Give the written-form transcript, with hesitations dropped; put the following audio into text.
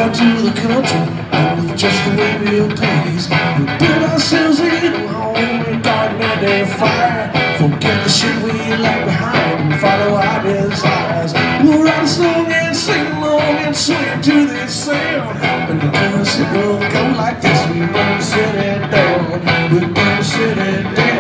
out to the country, and with just the way we'll please. We build ourselves a little home in a dark midday fire. Forget the shit we left behind and follow our desires. We'll write a song and sing along and swing to this sound. And the chorus it will go like this: we burn the city down, we burn the city down.